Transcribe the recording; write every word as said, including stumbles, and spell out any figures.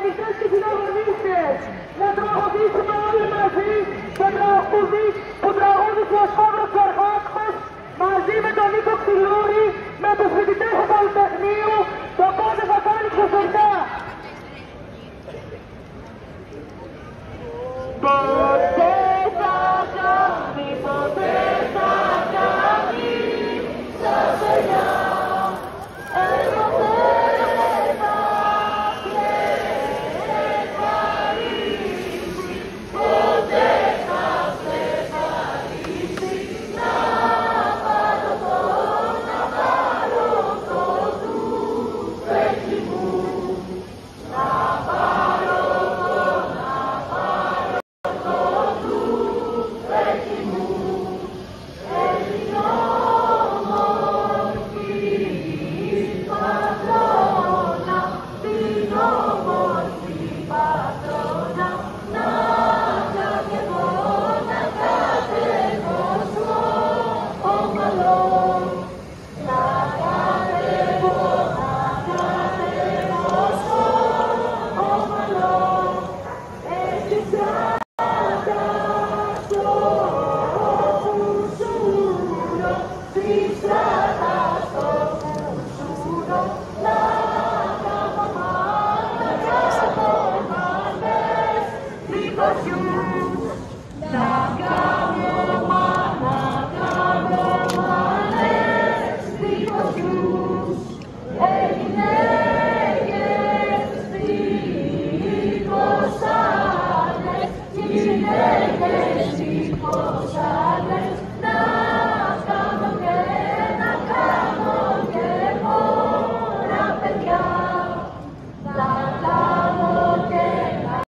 τραγουδιστές και συναγωνίστες, να τραγουδήσουμε όλοι μαζί το τραγούδι που τραγούδισε ο Σταύρος Τσαρχάκος μαζί με τον Νίκο Ξυλούρη, με τους φοιτητές του Πολυτεχνείου, το πότε θα κάνει ξεσορτά.